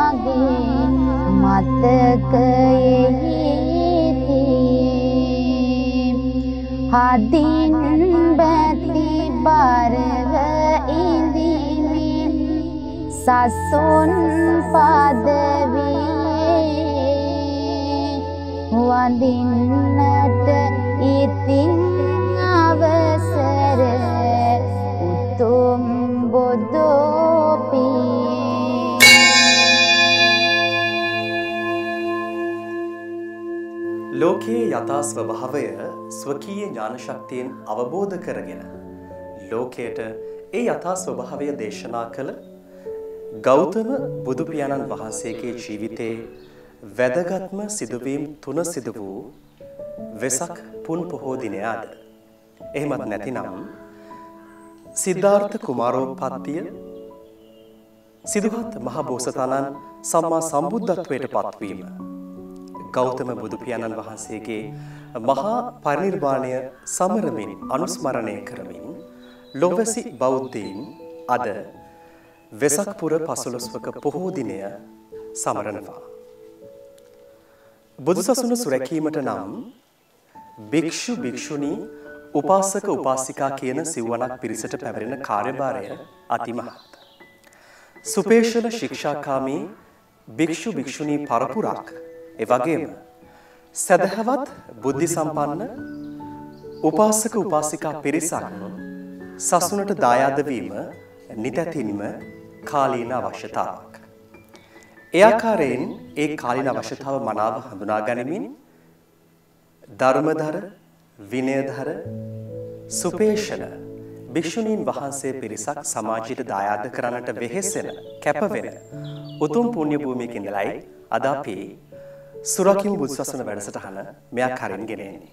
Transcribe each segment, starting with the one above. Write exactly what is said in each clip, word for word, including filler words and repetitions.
මගේ මතකයේ හදින් බැති බරව ඉඳිමින් සසුන් පදවියේ වඳින්නට ඉතින් අවසර උතුම් බුදුපියේ. ලෝකයේ යථා ස්වභාවය ස්වකීය ඥාන ශක්තියෙන් අවබෝධ කරගෙන ලෝකයට ඒ යථා ස්වභාවය දේශනා කළ ගෞතම බුදු පියාණන් වහන්සේගේ ජීවිතයේ වැදගත්ම සිදුවීම් තුන සිදු වූ වෙසක් පුන් පොහෝ දිනය අද. එහෙමත් නැතිනම් සිද්ධාර්ථ කුමාරෝත්පත්තිය සිදුහත් මහ බෝසතාණන් සම්මා සම්බුද්ධත්වයට පත්වීම ගෞතම බුදු පියාණන් වහන්සේගේ මහා පරිනිර්වාණය සමරමින් අනුස්මරණය කරමින් ලොවැසි බෞද්ධයින් අද වෙසක් පුර පසළොස්වක පොහෝ දිනය සමරනවා. බුදුසසුන සුරැකීමට නම් භික්ෂු භික්ෂුණී උපාසක උපාසිකා කියන සිව්වනක් පිරිසට පැවරෙන කාර්යභාරය අතිමහත්. සුපේශල ශික්ෂාකාමී භික්ෂු භික්ෂුණී පරපුරක් එවැගේම සදහවත් බුද්ධි සම්පන්න උපාසක උපාසිකා පිරිසක් සසුනට දායාද වීම නිතැතින්ම කාලීන අවශ්‍යතාවක්. ඒ ආකාරයෙන් ඒ කාලීන අවශ්‍යතාව මනාව හඳුනා ගනිමින් ධර්මධර විනයධර සුපේශල භික්ෂුණීන් වහන්සේ පිරිසක් සමාජයට දායාද කරන්නට වෙහෙසෙන කැපවෙන උතුම් පුණ්‍ය භූමියක ඉඳලායි අද අපි සුරකිමු බුදුසසුන වැඩසටහන මෙයක් හරින් ගෙන එන්නේ.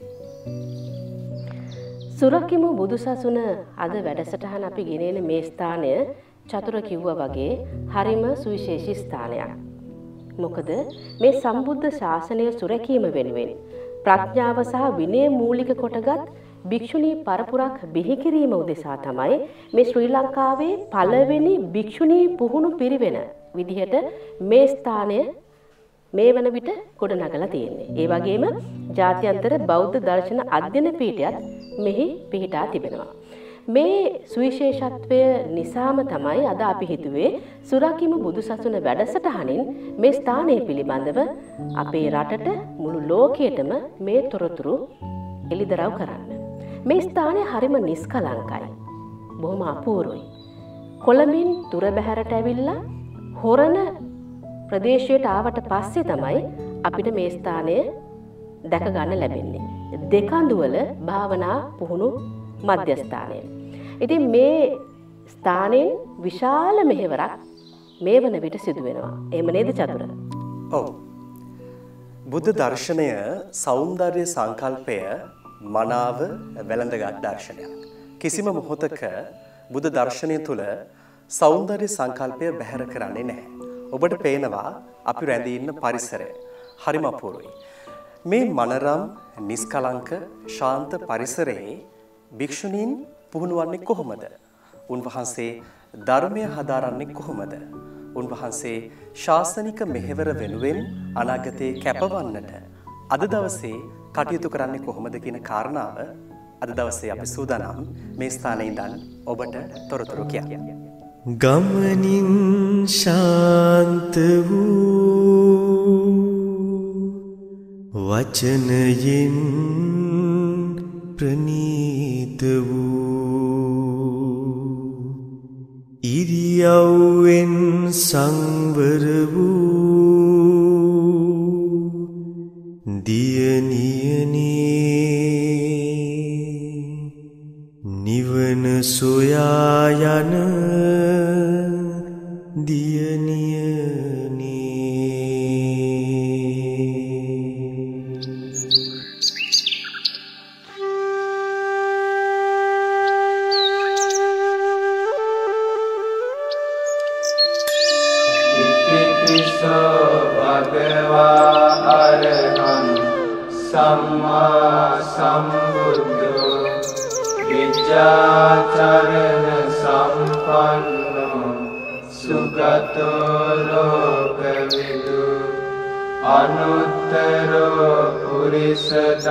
සුරකිමු බුදුසසුන අද වැඩසටහන අපි ගෙනෙන මේ ස්ථානය චතුර කිව්වා වගේ හරිම සුවිශේෂී ස්ථානයක්. මොකද මේ සම්බුද්ධ ශාසනය සුරැකීම වෙනුවෙන් ප්‍රඥාව සහ විනය මූලික කොටගත් භික්ෂුණී පරපුරක් බිහි කිරීම උදෙසා තමයි මේ ශ්‍රී ලංකාවේ පළවෙනි භික්ෂුණී පුහුණු පිරිවෙන විදිහට මේ ස්ථානය මේ වන විට ගොඩනගලා තියෙන්නේ. ඒ වගේම ජාත්‍යන්තර බෞද්ධ දර්ශන අධ්‍යයන පීඨයත් මෙහි පිහිටා තිබෙනවා. මේ සුවිශේෂත්වය නිසාම තමයි අද අපි හිතුවේ සුරකිමු බුදුසසුන වැඩසටහනින් මේ ස්ථානය පිළිබඳව අපේ රටට මුළු ලෝකයටම මේ තොරතුරු එළිදරව් කරන්න. මේ ස්ථානය හරිම නිස්කලංකයි. බොහොම අපූර්වයි. කොළඹින් දුර බැහැරට ඇවිල්ලා හොරණ ප්‍රදේශයට ආවට පස්සේ තමයි අපිට මේ ස්ථානය දැක ගන්න ලැබෙන්නේ. දෙකඳුවල භාවනා පුහුණු මධ්‍යස්ථානය. ඉතින් මේ ස්ථානයෙන් විශාල මෙහෙවරක් මේ වන විට සිදු වෙනවා. එහෙම නේද චතුර? ඔව්. බුද්ධ දර්ශනය සෞන්දර්ය සංකල්පය මනාව වැළඳගත් දර්ශනයක්. කිසිම මොහොතක බුද්ධ දර්ශනය තුල සෞන්දර්ය සංකල්පය බැහැර කරන්නේ නැහැ. ඔබට පේනවා අපි රැඳී ඉන්න පරිසරය හරිම අපූර්වයි. මේ මනරම් නිස්කලංක ශාන්ත පරිසරයේ භික්ෂුණීන් පුහුණුවන්නේ කොහොමද? උන්වහන්සේ ධර්මය හදාරන්නේ කොහොමද? උන්වහන්සේ ශාසනික මෙහෙවර වෙනුවෙන් අනාගතේ කැපවන්නට අද දවසේ කටයුතු කරන්නේ කොහොමද කියන කාරණාව අද දවසේ අපි සූදානම් මේ ස්ථානයේ ඉඳන් ඔබට තොරතුරු කියන්න. ගමනින් ශාන්ත වූ වචනයෙන් ප්‍රනීත වූ ඉරියව්වෙන් සංවර වූ දියණියනේ නිවන සොයා යන දියණියනේ ඉතිපිසෝ භගවා අරහං සම්මා සම්බුද්ධෝ විජ්ජාචරණ සම්පන්නෝ සුගතෝ ලෝකවිදු අනුත්තරෝ පුරිස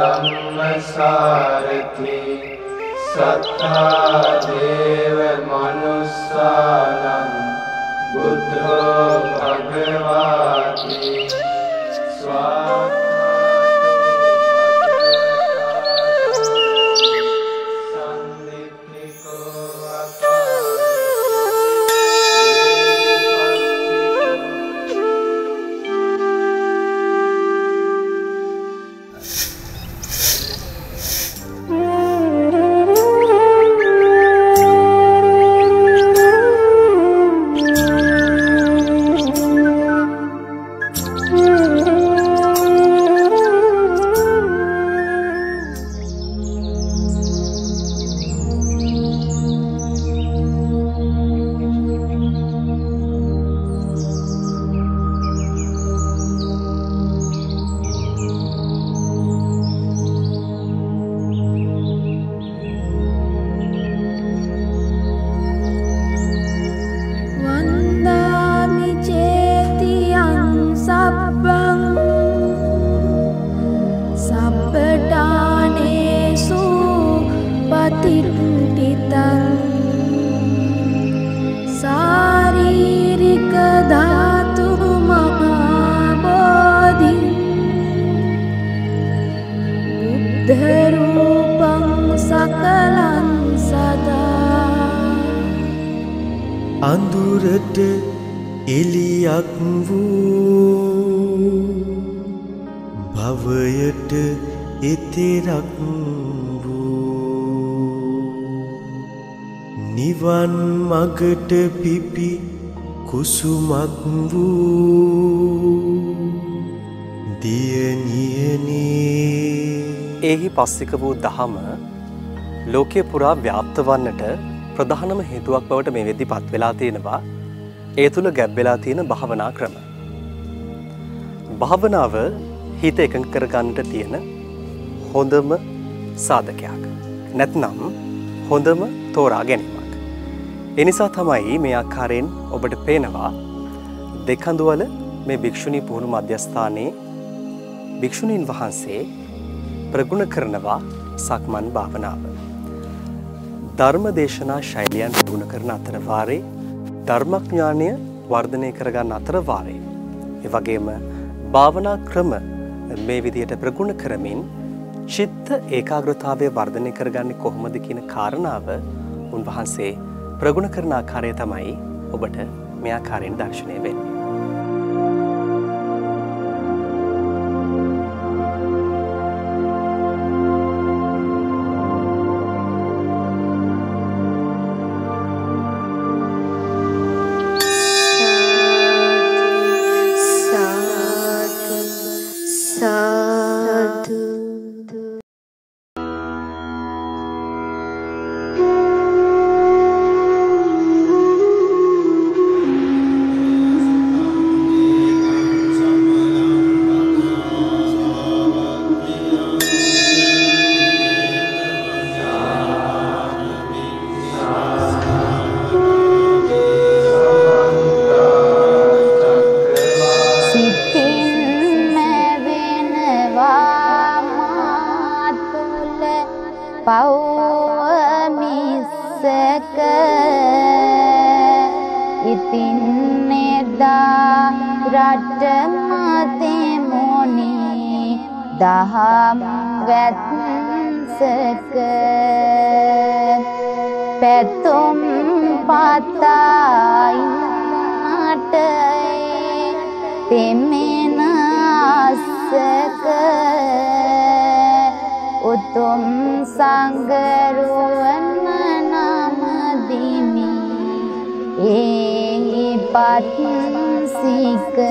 ධම්මසාරති සත්තා දේව මනුස්සානං බුද්ධෝ භගවාති ස්වා අඳුරට එලියක් වූ භවයට එතෙරක් වූ නිවන් මගට පිපි කුසුමක් වූ දියණියනේ එහි පස්සික වූ දහම ලෝකයේ පුරා ව්‍යාප්ත වන්නට ප්‍රධානම හේතුවක් බවට මේ වෙද්දී පත් වෙලා තියෙනවා ඒ තුල ගැබ් වෙලා තියෙන භාවනා ක්‍රම. භාවනාව හිත එකඟ කර ගන්නට තියෙන හොඳම සාධකයක්. නැත්නම් හොඳම තෝරා ගැනීමක්. ඒ නිසා තමයි මේ ආකාරයෙන් ඔබට පේනවා දෙකඳුවල මේ භික්ෂුණී පුහුණු මධ්‍යස්ථානයේ භික්ෂුණීන් වහන්සේ ප්‍රගුණ කරනවා සක්මන් භාවනාව. ධර්ම දේශනා ශෛලියන් ප්‍රගුණ කරන අතර වාරේ ධර්මඥානය වර්ධනය කරගන්න අතර වාරේ ඒ වගේම භාවනා ක්‍රම මේ විදිහට ප්‍රගුණ කරමින් චිත්ත ඒකාග්‍රතාවය වර්ධනය කරගන්නේ කොහොමද කියන කාරණාව උන්වහන්සේ ප්‍රගුණ කරන ආකාරය තමයි ඔබට මේ ආකාරයෙන් දර්ශනය වෙන්නේ. දහම් වැත්සක පැතුම් පතායිනට තෙමෙන අස්සක උතුම් සංගරුවන නමදිමි ඒ පත්සික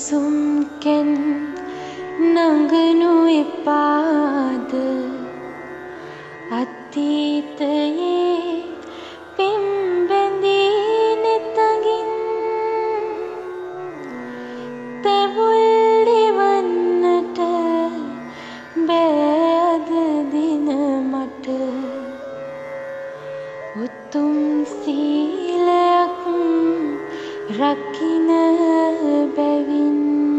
සුම්කෙන් නඟනු එපාද අතීතයේ පිම්බැඳී නෙතගින් තෙවුල්ලිවන්නට බෑද දින මට උතුම් සීලයක් රකින බැවින්.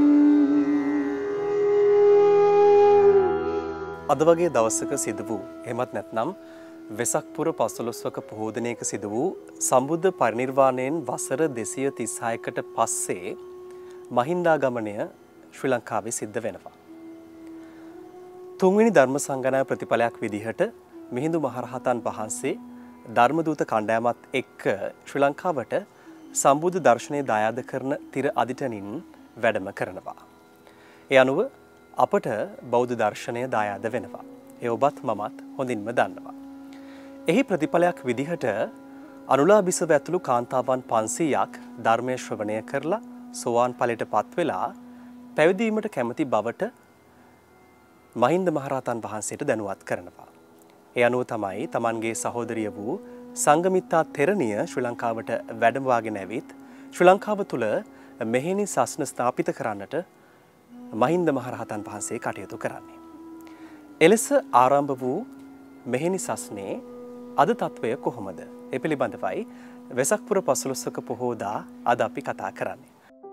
අද වගේ දවසක සිදු වූ එහෙමත් නැත්නම් වෙසක් පුර පසළොස්වක පොහෝ දිනයක සිදු වූ සම්බුද්ධ පරිනිර්වාණයෙන් වසර දෙසිය තිස් හයකට පස්සේ මහින්දාගමනය ශ්‍රී ලංකාවේ සිද්ධ වෙනවා. තුන්වෙනි ධර්ම සංගායනා ප්‍රතිඵලයක් විදිහට මිහිඳු මහරහතන් වහන්සේ ධර්මදූත කණ්ඩායමත් එක්ක ශ්‍රී ලංකාවට සම්බුද්ධ දර්ශනය දායාද කරන තිර අදිටනින් වැඩම කරනවා. ඒ අනුව අපට බෞද්ධ දර්ශනය දායාද වෙනවා. ඒ ඔබත් මමත් හොඳින්ම දන්නවා. එහි ප්‍රතිඵලයක් විදිහට අනුලා බිසව ඇතුළු කාන්තාවන් පන්සීයක් ධර්මය ශ්‍රවණය කරලා සෝවාන් ඵලයට පත් වෙලා පැවිදි වීමට කැමැති බවට මහින්ද මහරහතන් වහන්සේට දැනුවත් කරනවා. ඒ අනුව තමයි තමන්ගේ සහෝදරිය වූ සංගමිත්තා තෙරණිය ශ්‍රී ලංකාවට වැඩමවාගෙන ඇවිත් ශ්‍රී ලංකාව තුළ මෙහෙණි සස්න ස්ථාපිත කරන්නට මහින්ද මහරහතන් වහන්සේ කටයුතු කරන්නේ. එලෙස ආරම්භ වූ මෙහෙණි සස්නේ අද තත්වය කොහොමද? ඒ පිළිබඳවයි වෙසක් පුර පසළොස්වක පොහෝදා අද අපි කතා කරන්නේ.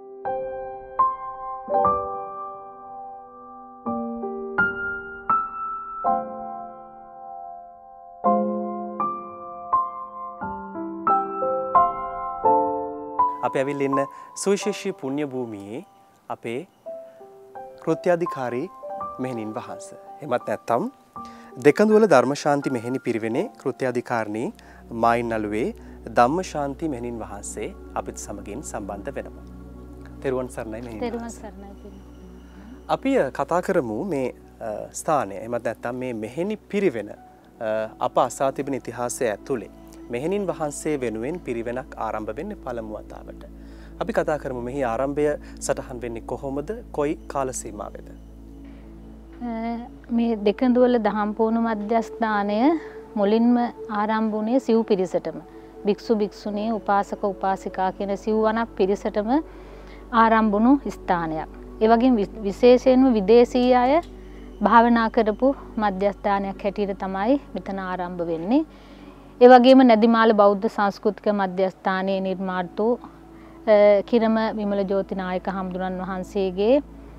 අපි ඇවිල්ලා ඉන්න සුවිශේෂී පුණ්‍ය භූමියේ අපේ කෘත්‍යාධිකාරී මෙහෙණින් වහන්සේ. එමත් නැත්නම් දෙකඳුවල ධර්මශාන්ති මෙහෙණි පිරිවෙනේ කෘත්‍යාධිකාරිණී මායින් නළුවේ ධම්මශාන්ති මෙහෙණින් වහන්සේ අපිට සමගින් සම්බන්ධ වෙනවා. තෙරුවන් සරණයි මෙහෙණින්. තෙරුවන් සරණයි. අපි කතා කරමු මේ ස්ථානය. එමත් නැත්නම් මේ මෙහෙණි පිරිවෙන අප අසා තිබෙන ඉතිහාසය ඇතුලේ මෙහෙණින් වහන්සේ වෙනුවෙන් පිරිවෙනක් ආරම්භ වෙන්නේ පළමු වතාවට. අපි කතා කරමු මෙහි ආරම්භය සටහන් වෙන්නේ කොහොමද? කොයි කාල සීමාවෙද? මේ දෙකඳුවල දහම් පුහුණු මධ්‍යස්ථානය මුලින්ම ආරම්භ වුණේ සිව් පිරිසටම. භික්ෂු භික්ෂුණී උපාසක උපාසිකා කියන සිව්වනක් පිරිසටම ආරම්භ වුණු ස්ථානයක්. ඒ වගේම විශේෂයෙන්ම විදේශීය අය භාවනා කරපු මධ්‍යස්ථානයක් හැටියට තමයි මෙතන ආරම්භ වෙන්නේ. ඒ වගේම නැදිමාල බෞද්ධ සංස්කෘතික මධ්‍යස්ථානයේ නිර්මාණ වූ කිරම විමල ජෝතිනායක හම්දුරන් වහන්සේගේ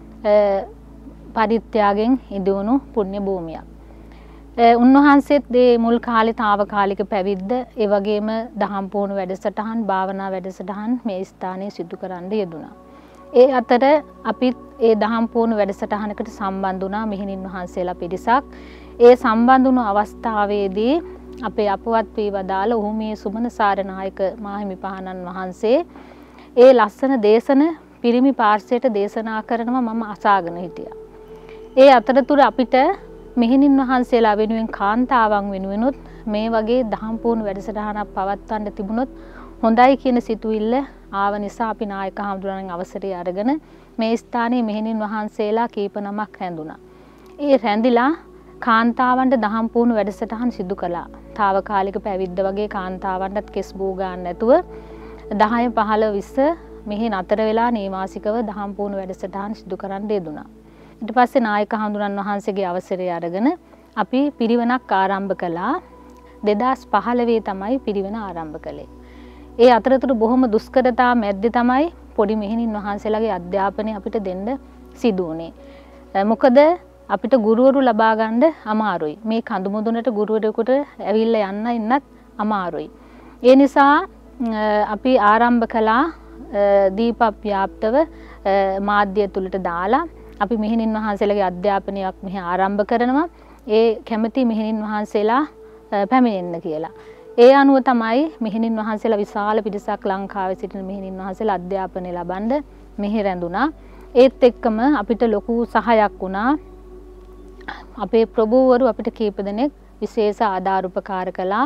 පරිත්‍යාගයෙන් ඉදිවුණු පුණ්‍ය භූමියක්. උන්වහන්සේත් මේ මුල් කාලේ తాවකාලික පැවිද්ද ඒ වගේම දහම් පුහුණු වැඩසටහන් භාවනා වැඩසටහන් මේ ස්ථානයේ සිදු කරන්න යෙදුණා. ඒ අතර අපිත් ඒ දහම් පුහුණු වැඩසටහනකට සම්බන්ධ වුණා මෙහෙණින් වහන්සේලා පිරිසක්. ඒ සම්බන්ධ වුණු අවස්ථාවේදී අපේ අපවත් වී වදාළ උහුමේ සුමන සාරනායක මාහිමිපාණන් වහන්සේ ඒ ලස්සන දේශන පිරිමි පාර්ශ්වයට දේශනා කරනවා මම අසාගෙන හිටියා. ඒ අතරතුර අපිට මෙහෙණින් වහන්සේලා වෙනුවෙන් කාන්තාවන් වෙනුවෙනුත් මේ වගේ දහම් පුහුණු වැඩසටහනක් පවත්වන්න තිබුණොත් හොඳයි කියන සිතුවිල්ල ආව නිසා අපි නායක හඳුනන අවසරය අරගෙන මේ ස්ථානයේ මෙහෙණින් වහන්සේලා කීප නමක් රැඳුණා. ඒ රැඳිලා කාන්තාවන්ට දහම් පුහුණු වැඩසටහන් සිදු කළා. తాවකාලික පැවිද්ද වගේ කාන්තාවන්ටත් කෙස් බෝ ගන්න නැතුව දහය පහළොව විස්ස මෙහි නතර වෙලා නේවාසිකව දහම් පුහුණු වැඩසටහන් සිදු කරන්න යෙදුණා. ඊට පස්සේ නායක හඳුනන වහන්සේගේ අවසරය අරගෙන අපි පිරිවෙනක් ආරම්භ කළා. දෙදාස් පහළොව තමයි පිරිවෙන ආරම්භ කළේ. ඒ අතරතුර බොහොම දුෂ්කරතා මැද්දේ තමයි පොඩි මෙහෙණින් වහන්සේලාගේ අධ්‍යාපනය අපිට දෙන්න සිදු වුණේ. මොකද අපිට ගුරුවරු ලබා ගන්න අමාරුයි. මේ කඳු මුදුනට ගුරුවරයෙකුට ඇවිල්ලා යන්න ඉන්නත් අමාරුයි. ඒ නිසා අපි ආරම්භ කළා දීපව්‍යාප්තව මාධ්‍ය තුලට දාලා අපි මෙහෙණින් වහන්සේලාගේ අධ්‍යාපනයක් මෙහි ආරම්භ කරනවා. ඒ කැමැති මෙහෙණින් වහන්සේලා පැමිණෙන්න කියලා. ඒ අනුව තමයි මෙහෙණින් වහන්සේලා විශාල පිරිසක් ලංකාවේ සිටින මෙහෙණින් වහන්සේලා අධ්‍යාපනය ලබන්න මෙහි රැඳුණා. ඒත් එක්කම අපිට ලොකු සහායක් වුණා. අපේ ප්‍රභූවරු අපිට කීප දෙනෙක් විශේෂ ආධාර උපකාර කළා.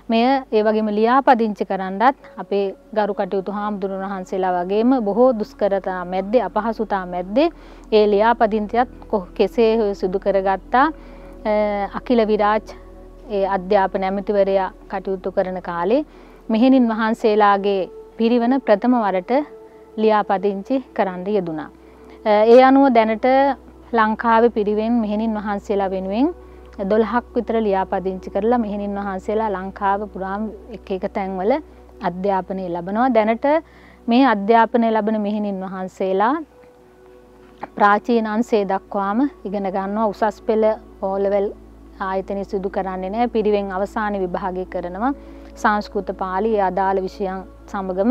මෙය ඒ වගේම ලියාපදිංචි කරන්නත් අපේ ගරු කටයුතු හාමුදුරුවෝ වහන්සේලා වගේම බොහෝ දුෂ්කරතා මැද්දේ අපහසුතා මැද්දේ ඒ ලියාපදිංචියත් කෙසේ සිදු කරගත්තා. අකිල විරාජ් ඒ අධ්‍යාපන ඇමතිවරයා කටයුතු කරන කාලේ මෙහෙණින් වහන්සේලාගේ පිරිවන ප්‍රථම වරට ලියාපදිංචි කරන්න යෙදුණා. ඒ අනුව දැනට ලංකාවේ පිරිවෙන් මෙහෙණින් වහන්සේලා වෙනුවෙන් දොළහක් විතර ලියාපදිංචි කරලා මෙහෙණින් වහන්සේලා ලංකාව පුරාම එක එක තැන්වල අධ්‍යාපනය ලබනවා. දැනට මේ අධ්‍යාපනය ලබන මෙහෙණින් වහන්සේලා ප්‍රාචීන අංශය දක්වාම ඉගෙන ගන්නවා. උසස් පෙළ O level ආයතනයේ සිදු කරන්නේ නැහැ. පිරිවෙන් අවසාන විභාගය කරනවා. සංස්කෘත පාලි අදාළ විෂයන් සමගම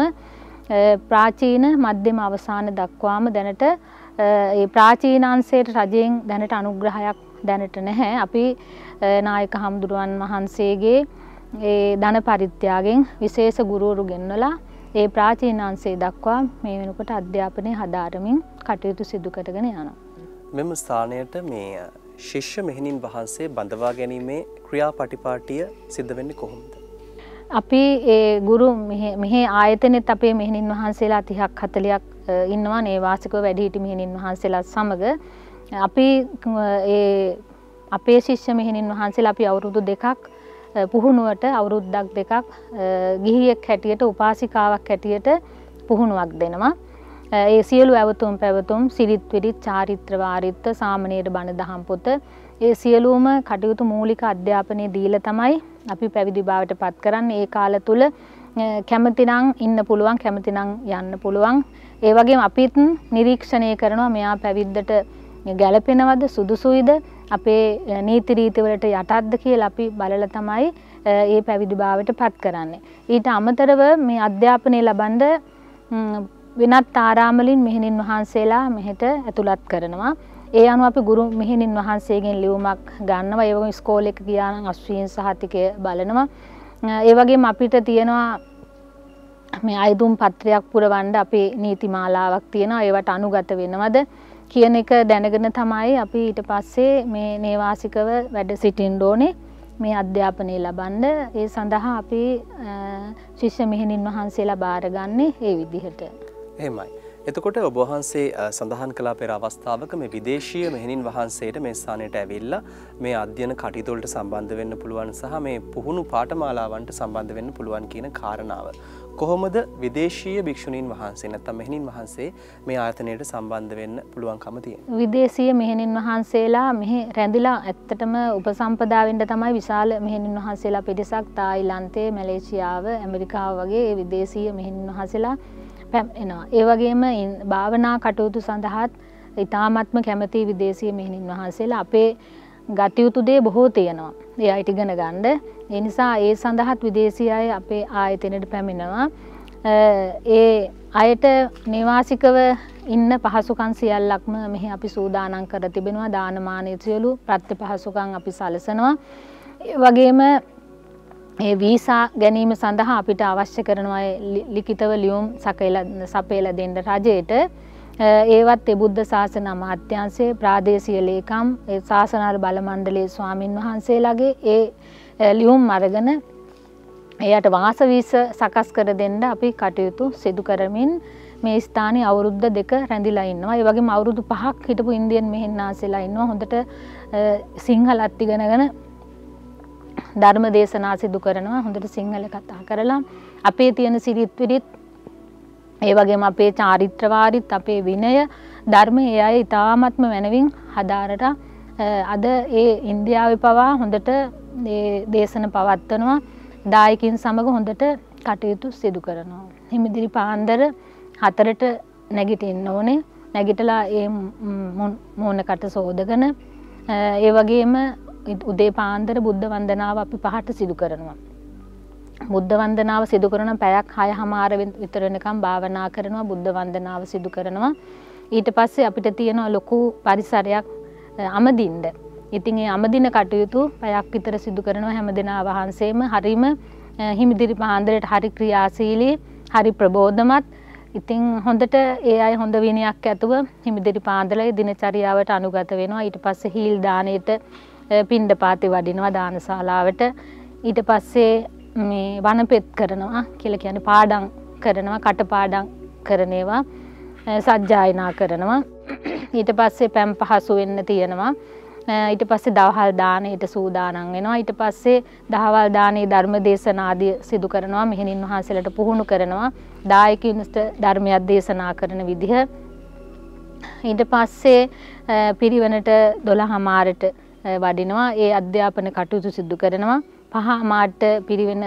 ප්‍රාචීන මධ්‍යම අවසාන දක්වාම දැනට ඒ ප්‍රාචීන අංශයට රජයෙන් දැනට අනුග්‍රහයක් දැනට නැහැ. අපි නායක හම්දුරුවන් වහන්සේගේ ඒ ධන පරිත්‍යාගයෙන් විශේෂ ගුරුවරු ගෙන්වලා ඒ ප්‍රාචීන අංශය දක්වා මේ වෙනකොට අධ්‍යාපනය හදාරමින් කටයුතු සිදු කරගෙන යනවා. මෙම ස්ථානයට මේ ශිෂ්‍ය මෙහෙණින් වහන්සේ බඳවා ගැනීමේ ක්‍රියාපටිපාටිය සිද්ධ වෙන්නේ කොහොමද? අපි ඒ ගුරු මෙහි ආයතනෙත් අපේ මෙහෙණින් වහන්සේලා තිහක් හතලිහක් ඉන්නවා නේවාසිකව වැඩිහිටි මෙහෙණින් වහන්සේලා සමග. අපි ඒ අපේ ශිෂ්‍ය මෙහෙණින් වහන්සේලා අපි අවුරුදු දෙකක් පුහුණුවට අවුරුද්දක් දෙකක් ගිහියෙක් හැටියට උපාසිකාවක් හැටියට පුහුණුවක් දෙනවා. ඒ සියලු ඇවතුම් පැවතුම් සිරිත් විරිත් චාරිත්‍ර වාරිත්‍ර සාමණේර බණ දහම් පොත ඒ සියලුම කටයුතු මූලික අධ්‍යාපනය දීලා තමයි අපි පැවිදි භාවයට පත් කරන්නේ. ඒ කාල තුල කැමතිනම් ඉන්න පුළුවන් කැමතිනම් යන්න පුළුවන්. ඒ වගේම අපිත් නිරීක්ෂණය කරනවා මෙයා පැවිද්දට ගැළපෙනවද සුදුසුයිද අපේ නීති රීති වලට යටත්ද කියලා අපි බලලා තමයි මේ පැවිදි භාවයට පත් කරන්නේ. ඊට අමතරව මේ අධ්‍යාපනය ලබනද වෙනත් ආරාමලින් මෙහෙණින් වහන්සේලා මෙහෙට ඇතුළත් කරනවා. ඒ අනුව අපි ගුරු මෙහෙණින් වහන්සේගෙන් ලියුමක් ගන්නවා. ඒ වගේම ඉස්කෝලේ එක ගියා නම් අශ්වීන් සහතිකය බලනවා. ඒ වගේම අපිට තියෙනවා මේ අයදුම් පත්‍රයක් පුරවන්න අපේ නීති මාලාවක් තියෙනවා. ඒවට අනුගත වෙනවද කියන එක දැනගෙන තමයි අපි ඊට පස්සේ මේ නේවාසිකව වැඩ සිටින්න ඕනේ. මේ අධ්‍යාපනය ලබන්න ඒ සඳහා අපි ශිෂ්‍ය මෙහෙණින් වහන්සේලා බාරගන්නේ ඒ විදිහට. එහෙමයි. එතකොට ඔබ වහන්සේ සඳහන් කළා පෙර අවස්ථාවක මේ විදේශීය මෙහෙණින් වහන්සේට මේ ස්ථානයට ඇවිල්ලා මේ අධ්‍යයන කටයුතු වලට සම්බන්ධ වෙන්න පුළුවන් සහ මේ පුහුණු පාඨමාලාවන්ට සම්බන්ධ වෙන්න පුළුවන් කියන කාරණාව. කොහොමද විදේශීය භික්ෂුණීන් වහන්සේ නැත්නම් මෙහෙණින් වහන්සේ මේ ආයතනයට සම්බන්ධ වෙන්න පුළුවන්කම තියෙන්නේ? විදේශීය මෙහෙණින් වහන්සේලා මෙහි රැඳිලා ඇත්තටම උපසම්පදා වෙන්න තමයි විශාල මෙහෙණින් වහන්සේලා පිරිසක් තායිලන්තේ, මැලේසියාව, ඇමරිකාව වගේ ඒ විදේශීය මෙහෙණින් වහන්සේලා එනවා. ඒ වගේම භාවනා කටයුතු සඳහාත් ඉතාමත්ම කැමති විදේශීය මෙහෙණින් වහන්සේලා අපේ ගතයුතු දේ බොහෝ තියෙනවා. ඒ අයට ඉගෙන ගන්න. ඒ නිසා ඒ සඳහාත් විදේශීය අය අපේ ආයතනයට පැමිණෙනවා. ඒ අයට නිවාසිකව ඉන්න පහසුකම් සියල්ලක්ම මෙහි අපි සූදානම් කර තිබෙනවා. දානමානීය සියලු ප්‍රත්‍ය පහසුකම් අපි සලසනවා. ඒ වගේම ඒ වීසා ගැනීම සඳහා අපිට අවශ්‍ය කරනවා ලිඛිතව ලියුම් සකයලා සපයලා දෙන්න රජයට. ඒවත් ඒ බුද්ධ ශාසන අමාත්‍යාංශයේ ප්‍රාදේශීය ලේකම් ඒ ශාසනාර බල මණ්ඩලයේ ස්වාමින් වහන්සේලාගේ ඒ ලියුම් අරගෙන එයාට වාස වීසා සකස් කර දෙන්න අපි කටයුතු සිදු කරමින් මේ ස්ථානයේ අවුරුද්ද දෙක රැඳිලා ඉන්නවා. ඒ වගේම අවුරුදු පහක් හිටපු ඉන්දියන් මෙහෙණාසෙලා ඉන්නවා. හොඳට සිංහලත් ඉගෙනගෙන ධර්ම දේශනා සිදු කරනවා. හොඳට සිංහල කතා කරලා අපේ තියෙන සිරිත් විරිත් ඒ වගේම අපේ චාරිත්‍ර වාරිත් අපේ විනය ධර්ම ඒ අය ඉතාමත්ම මනවින් හදාරට අද ඒ ඉන්දියාවේ පවා හොඳට මේ දේශන පවත්වනවා. දායකින් සමග හොඳට කටයුතු සිදු කරනවා. හිමිදිරි පාන්දර හතරට නැගිටින්න ඕනේ. නැගිටලා ඒ මූණකට සෝදගෙන ඒ වගේම උදේ පාන්දර බුද්ධ වන්දනාව අපි පහට සිදු කරනවා. බුද්ධ වන්දනාව සිදු කරන පැයක් හයමාර විතර වෙනකම් භාවනා කරනවා. බුද්ධ වන්දනාව සිදු කරනවා. ඊට පස්සේ අපිට තියෙන ලොකු පරිසරයක් අමදින්න. ඉතින් ඒ අමදින කටයුතු පැයක් විතර සිදු කරනවා. හැමදෙනා වහන්සේම හරිම හිමිදිරි පාන්දරට හරි ක්‍රියාශීලී, හරි ප්‍රබෝධමත්. ඉතින් හොඳට ඒ අය හොඳ විනයක් ඇතුව හිමිදිරි පාන්දරේ දිනචරියාවට අනුගත වෙනවා. ඊට පස්සේ හීල් දාණයට පිණ්ඩපාතේ වඩිනවා දානශාලාවට. ඊට පස්සේ මේ වනපෙත් කරනවා කියලා කියන්නේ පාඩම් කරනවා, කටපාඩම් කරන ඒවා සජ්ජායනා කරනවා. ඊට පස්සේ පැම් පහසු වෙන්න තියෙනවා. ඊට පස්සේ දවහල් දානෙට සූදානම් වෙනවා. ඊට පස්සේ දහවල් දානේ ධර්ම දේශනා ආදී සිදු කරනවා. මෙහෙණින් වහන්සේලාට පුහුණු කරනවා. දායකින්ට ධර්මයක් දේශනා කරන විදිහ. ඊට පස්සේ පිරිවෙනට දොළහ මාරට වඩිනවා. ඒ අධ්‍යාපන කටයුතු සිදු කරනවා. පහ මාට පිරිවෙන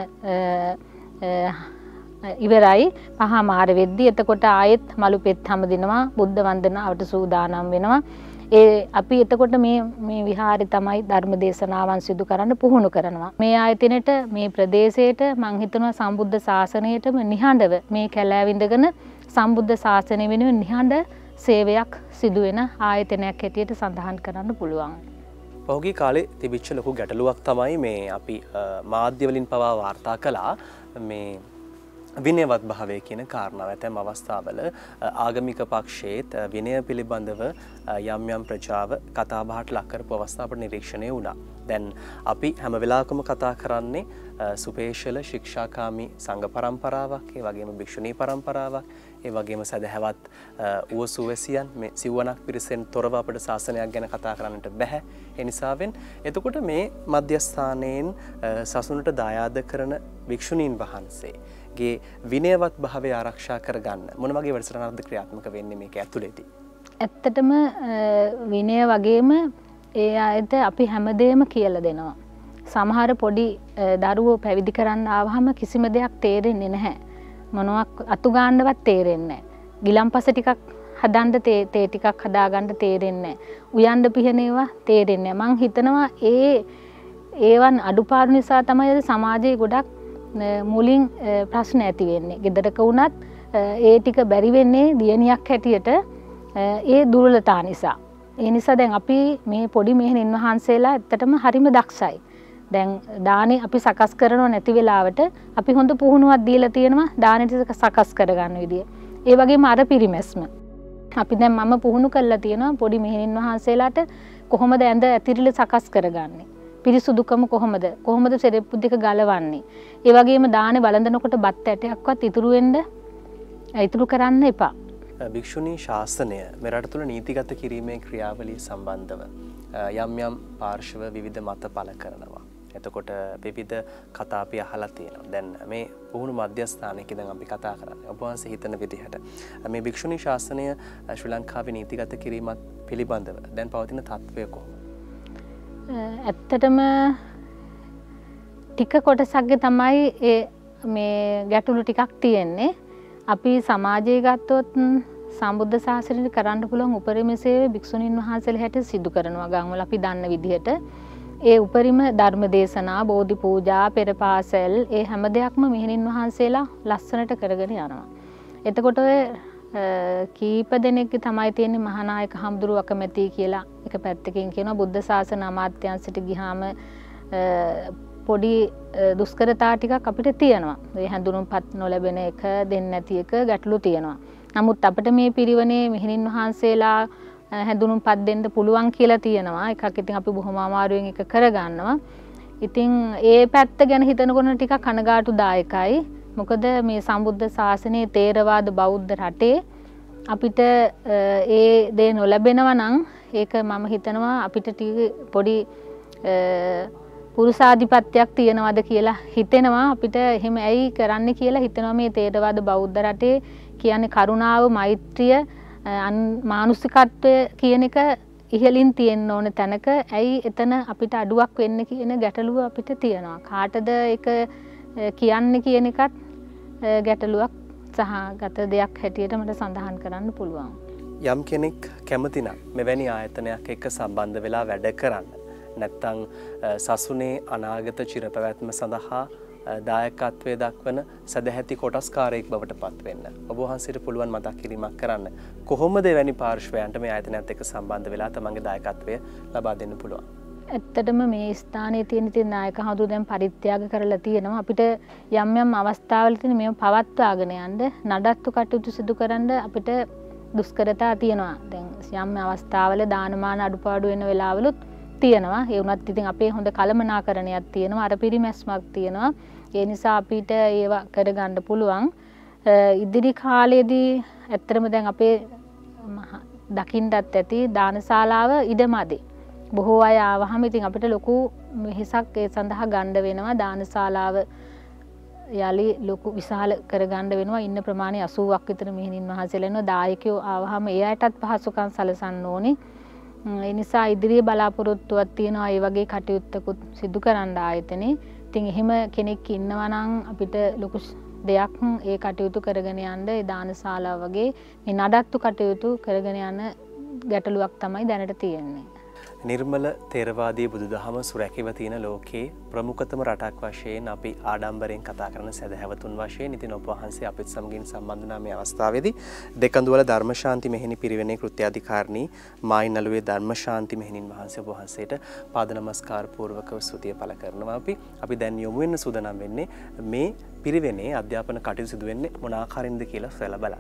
ඉවරයි. පහ මාර වෙද්දී එතකොට ආයෙත් මලු පෙත් හැමදිනවා. බුද්ධ වන්දනාවට සූදානම් වෙනවා. ඒ අපි එතකොට මේ මේ විහාරේ තමයි ධර්ම දේශනාවන් සිදු කරන්න පුහුණු කරනවා. මේ ආයතනෙට මේ ප්‍රදේශයට මම හිතනවා සම්බුද්ධ ශාසනයටම නිහඬව මේ කැලෑ විඳගෙන සම්බුද්ධ ශාසනය වෙනුවෙන් නිහඬ සේවයක් සිදු වෙන ආයතනයක් හැටියට සඳහන් කරන්න පුළුවන්. පහුගිය කාලේ තිබිච්ච ලොකු ගැටලුවක් තමයි මේ අපි මාධ්‍ය වලින් පවා වාර්තා කළා මේ විනයවත් භාවය කියන කාරණාව. ඇතැම් අවස්ථාවල ආගමික පක්ෂයේත් විනය පිළිබඳව යම් යම් ප්‍රජාව කතා බහට ලක් කරපු අවස්ථාවට නිරීක්ෂණය වුණා. දැන් අපි හැම වෙලාවකම කතා කරන්නේ සුපේශල ශික්ෂාකාමී සංඝ පරම්පරාවක්, ඒ වගේම භික්ෂුණී පරම්පරාවක්, ඒ වගේම සදහැවත් උවසුවැසියන් මේ සිව්වනක් පිරිසෙන් තොරව අපිට ශාසනයක් ගැන කතා කරන්නට බෑ. ඒ නිසාවෙන් එතකොට මේ මධ්‍යස්ථානයෙන් සසුනට දායාද කරන භික්ෂුණීන් වහන්සේ ගේ විනයවත් භාවය ආරක්ෂා කරගන්න මොන වගේ වැඩසටහනක්ද ක්‍රියාත්මක වෙන්නේ මේක ඇතුළේදී? ඇත්තටම විනය වගේම ඒ ආයත අපි හැමදේම කියලා දෙනවා. සමහර පොඩි දරුවෝ පැවිදි කරන්න ආවහම කිසිම දෙයක් තේරෙන්නේ නැහැ. මොනවක් අතු ගන්නවත් තේරෙන්නේ නැහැ. ගිලම්පස ටිකක් හදන්න තේ තේ ටිකක් හදාගන්න තේරෙන්නේ නැහැ. උයන්ඩ පිහන ඒවා තේරෙන්නේ නැහැ. මං හිතනවා ඒ ඒවන් අඩුපාඩු නිසා තමයි අද සමාජයේ ගොඩක් මුලින් ප්‍රශ්න ඇති වෙන්නේ. ගෙදරක වුණත් ඒ ටික බැරි වෙන්නේ දියණියක් හැටියට ඒ දුර්වලතා නිසා. ඒ නිසා දැන් අපි මේ පොඩි මෙහෙණින් වහන්සේලා ඇත්තටම හරිම දක්ෂයි. දැන් දානේ අපි සකස් කරනව නැති වෙලාවට අපි හොඳ පුහුණුවක් දීලා තියෙනවා දානේ ටික සකස් කරගන්න විදිය. ඒ වගේම අර පිරිමැස්ම. අපි දැන් මම පුහුණු කරලා තියෙනවා පොඩි මෙහෙණින් වහන්සේලාට කොහොමද ඇඳ ඇතිරිලි සකස් කරගන්නේ. පිරිසුදුකම කොහොමද? කොහොමද සෙරෙප්පු දෙක ගලවන්නේ? ඒ වගේම දානේ වළඳනකොට බත් ඇටයක්වත් ඉතුරු වෙන්න ඉතුරු කරන්න එපා. භික්ෂුණී ශාසනය මෙරට තුළ නීතිගත කිරීමේ ක්‍රියාවලිය සම්බන්ධව යම් යම් පාර්ශව විවිධ මත පළ කරනවා. එතකොට විවිධ කතා අපි අහලා තියෙනවා. දැන් මේ පුහුණු මධ්‍යස්ථානයක දැන් අපි කතා කරන්නේ. ඔබ වහන්සේ හිතන විදිහට මේ භික්ෂුණී ශාසනය ශ්‍රී ලංකාවේ නීතිගත කිරීමත් පිළිබඳව දැන් පවතින තත්ත්වය කොහොමද? ඇත්තටම ටික කොටසක්ගේ තමයි ඒ මේ ගැටලු ටිකක් තියෙන්නේ. අපි සමාජයේ ගත්තොත් සම්බුද්ධ ශාසනයට කරන්න පුළුවන් උපරිම සේවය භික්ෂුණීන් වහන්සේලා හැටියට සිදු කරනවා. ගම්වල අපි දන්න විදිහට ඒ උපරිම ධර්ම දේශනා, බෝධි පූජා, පෙර පාසල් ඒ හැම දෙයක්ම මෙහෙණින් වහන්සේලා ලස්සනට කරගෙන යනවා. එතකොට ඔය කීප දෙනෙක්ගේ තමයි තියෙන්නේ මහානායක හම්දුරු අකමැති කියලා එක පැත්තකින් කියනවා. බුද්ධ ශාසන අමාත්‍යාංශයට ගියාම පොඩි දුෂ්කරතා ටිකක් අපිට තියෙනවා. ඒ හැඳුනුම්පත් නොලැබෙන එක, දෙන්නේ නැති එක ගැටලු තියෙනවා. නමුත් අපිට මේ පිරිවනේ මෙහෙණින් වහන්සේලා හැඳුනුම්පත් දෙන්න පුළුවන් කියලා තියෙනවා. එකක් ඉතින් අපි බොහොම අමාරුවෙන් එක කරගන්නවා. ඉතින් ඒ පැත්ත ගැන හිතනකොට ටිකක් කනගාටුදායකයි. මොකද මේ සම්බුද්ධ ශාසනයේ තේරවාද බෞද්ධ රටේ අපිට ඒ දේ නොලැබෙනවා නම් ඒක මම හිතනවා අපිට පොඩි පුරුෂාධිපත්‍යයක් තියනවාද කියලා හිතෙනවා. අපිට එහෙම ඇයි කරන්න කියලා හිතනවා. මේ තේරවාද බෞද්ධ රටේ කියන්නේ කරුණාව, මෛත්‍රිය, මානුෂිකත්වය කියන එක ඉහළින් තියෙන්න ඕන තැනක ඇයි එතන අපිට අඩුවක් වෙන්න කියන ගැටලුව අපිට තියෙනවා. කාටද ඒක කියන්නේ කියන එකත් ගැටලුවක් සහගත දෙයක් හැටියට මට සඳහන් කරන්න පුළුවන්. යම් කෙනෙක් කැමති නම් මෙවැනි ආයතනයක් එක්ක සම්බන්ධ වෙලා වැඩ කරන්න නැත්නම් සසුනේ අනාගත චිරපැවැත්ම සඳහා දායකත්වයේ දක්වන සදැහැති කොටස්කාරයෙක් බවට පත් වෙන්න ඔබ වහන්සේට පුළුවන් මතක් කිරීමක් කරන්න. කොහොමද එවැනි පාර්ශ්වයන්ට මේ ආයතනයත් එක්ක සම්බන්ධ වෙලා තමන්ගේ දායකත්වය ලබා දෙන්න පුළුවන්? ඇත්තටම මේ ස්ථානයේ තියෙන තියෙන නායක හඳු දැන් පරිත්‍යාග කරලා තියෙනවා. අපිට යම් යම් අවස්ථාවල තියෙන මේව පවත්වාගෙන යන්න නඩත්තු කටයුතු සිදු කරන්න අපිට දුෂ්කරතා තියෙනවා. දැන් යම් අවස්ථාවල දානමාන අඩුපාඩු වෙන වෙලාවලුත් තියෙනවා. ඒ වුණත් ඉතින් අපේ හොඳ කළමනාකරණයක් තියෙනවා. අර පිරිමැස්මක් තියෙනවා. ඒ නිසා අපිට ඒවා කරගන්න පුළුවන්. ඉදිරි කාලයේදී ඇත්තටම දැන් අපේ දකින්නත් ඇති දානශාලාව ඉඩමදි. බොහෝ අය ආවහම ඉතින් අපිට ලොකු මෙහෙසක් ඒ සඳහා ගන්න වෙනවා. දානශාලාව යලි ලොකු විශාල කරගන්න වෙනවා. ඉන්න ප්‍රමාණය අසූවක් විතර මෙහෙණින් වහන්සේලා ඉන්නවා. දායකයෝ ආවහම ඒ අයටත් පහසුකම් සලසන්න ඕනේ. ඒ නිසා ඉදිරියේ බලාපොරොත්තුවක් තියෙනවා ඒ වගේ කටයුත්තකුත් සිදු කරන්න ආයතනේ. ඉතින් එහෙම කෙනෙක් ඉන්නවා නම් අපිට ලොකු දෙයක් ඒ කටයුතු කරගෙන යන්න ඒ දානශාලාව වගේ මේ නඩත්තු කටයුතු කරගෙන යන ගැටලුවක් තමයි දැනට තියෙන්නේ. නිර්මල තේරවාදී බුදුදහම සුරැකිව තියෙන ලෝකේ ප්‍රමුඛතම රටක් වශයෙන් අපි ආඩම්බරයෙන් කතා කරන සදහැවතුන් වශයෙන් ඉතින් ඔබ වහන්සේ අපිත් සමගින් සම්බන්ධ වුණා මේ අවස්ථාවේදී දෙකඳුවල ධර්මශාන්ති මෙහෙණි පිරිවෙනේ කෘත්‍යාධිකාරිණී මායිනළුවේ ධර්මශාන්ති මෙහෙණින් වහන්සේ ඔබ වහන්සේට පාද නමස්කාර පූර්වකව ස්තුතිය පළ කරනවා. අපි අපි දැන් යොමු වෙන්න සූදානම් වෙන්නේ මේ පිරිවෙනේ අධ්‍යාපන කටයුතු සිදු වෙන්නේ මොන ආකාරින්ද කියලා සොයලා බලන්න.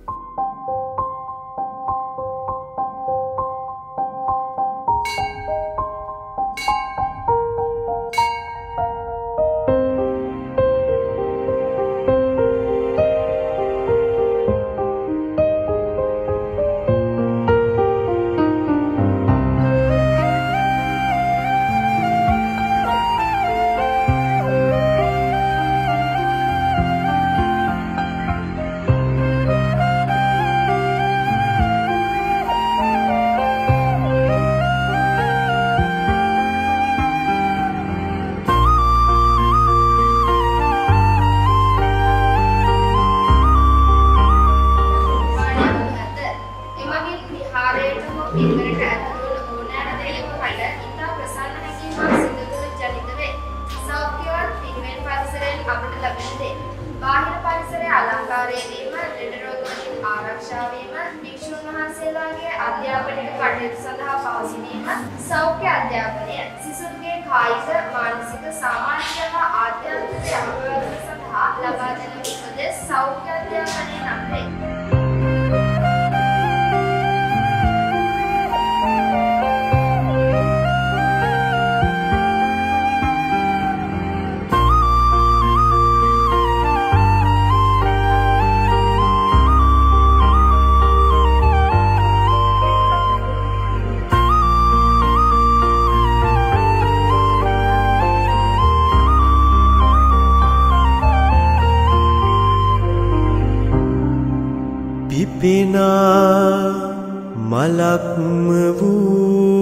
මලක්ම වූ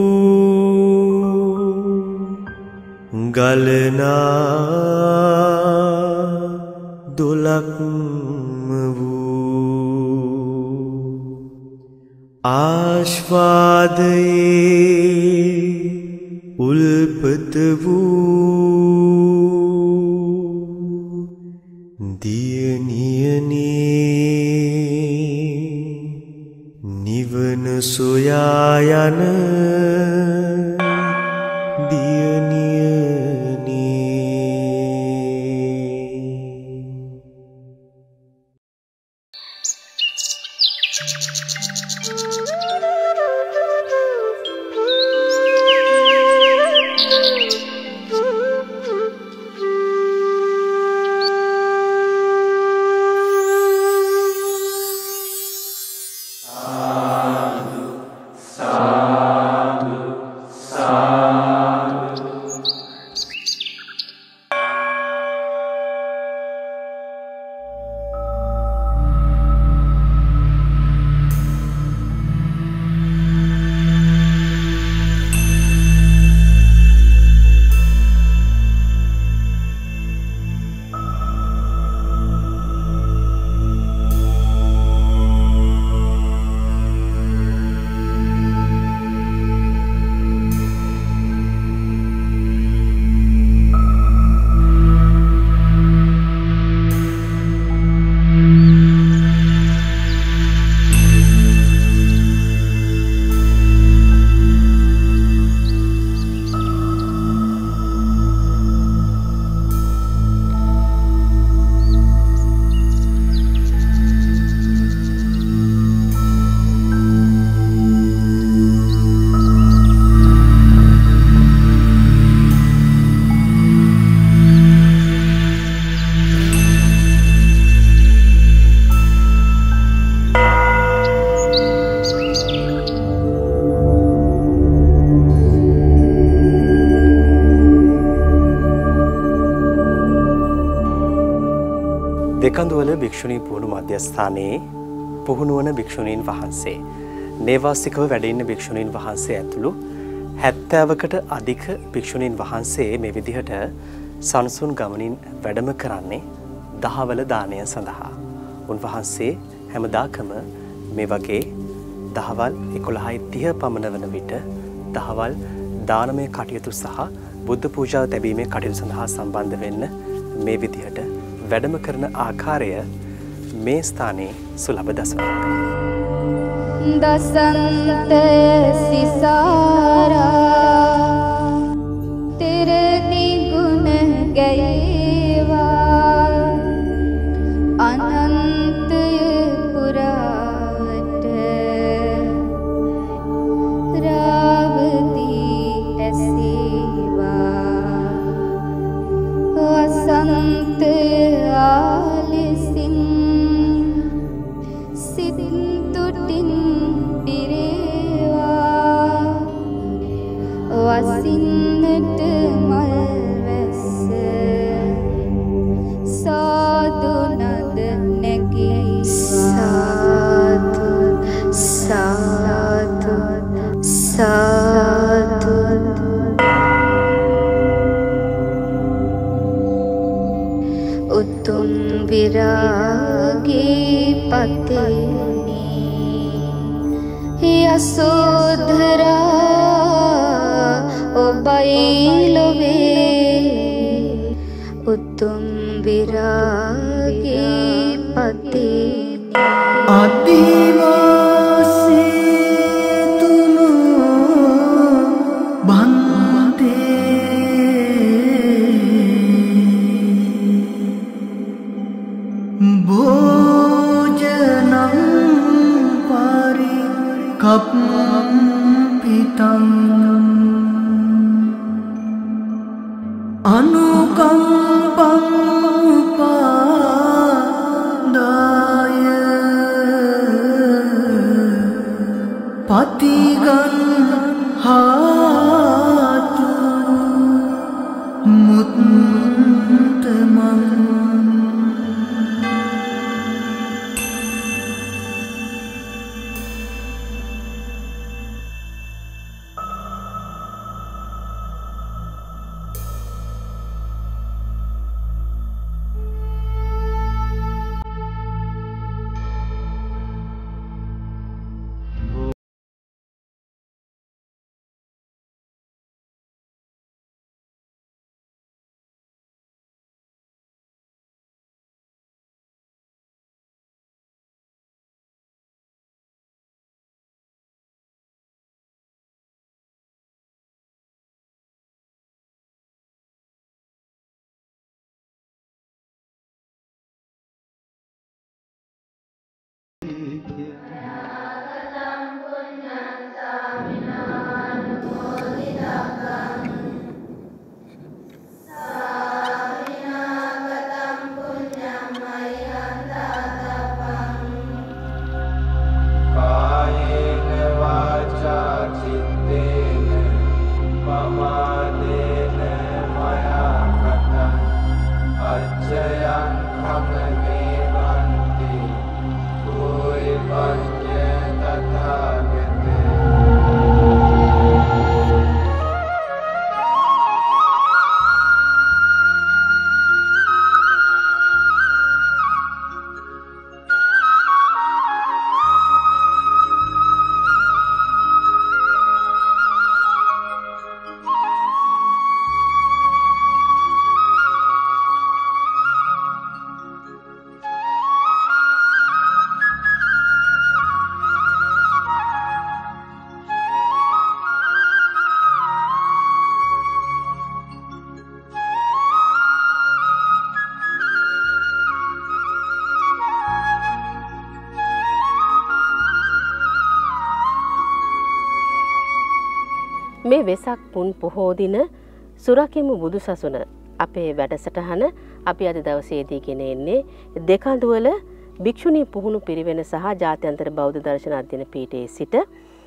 ගලනා දොලක්ම වූ ආශ්වාදයේ උල්පත වූ දියණියනේ නිවන සොයා යන දියණියනේ Sa දෙකඳුවල භික්ෂුණී පුහුණු මධ්‍යස්ථානයේ පුහුණු වන භික්ෂුණීන් වහන්සේ නේවාසිකව වැඩ ඉන්න භික්ෂුණීන් වහන්සේ ඇතුළු හැත්තෑවකට අධික භික්ෂුණීන් වහන්සේ මේ විදිහට සනසුන් ගමනින් වැඩම කරන්නේ දහවල දානය සඳහා. උන්වහන්සේ හැමදාකම මේ වගේ දහවල් එකොළහයි තිහ පමණ වන විට දහවල් දානමය කටයුතු සහ බුද්ධ පූජාව තැබීමේ කටයුතු සඳහා සම්බන්ධ වෙන්න මේ විදිහට වැඩම කරන ආකාරය මේ ස්ථානයේ සුලභ දසුනක්. දසන්තය සිසාරා තිරණි ගුණ ගැයේවා අනන්තය පුරාවට රාවදී ඇසේවා වසන්තය ආලෙසින් සිත් තුටින් පිරේවා වසින්නට මල් වැස්ස සාදු නද නැගීවා සාදු සාදු උතුම් විරාගී පතේනි යසෝධරා ඔබයි ලොවේ උතුම් විරාගී පතේනි අදිවාසී තුනු බන්තේ භෝජනං පරිකප්පිතං අනුකම්පං උපාදාය පතිගං හාතු මුත්තමං මේ වෙසක් පුන් පොහෝ දින සුරකිමු බුදුසසුන අපේ වැඩසටහන අපි අද දවසේදී ගෙන එන්නේ දෙකඳුවල භික්ෂුණී පුහුණු පිරිවෙන සහ ජාත්‍යන්තර බෞද්ධ දර්ශන අධ්‍යයන පීඨයේ සිට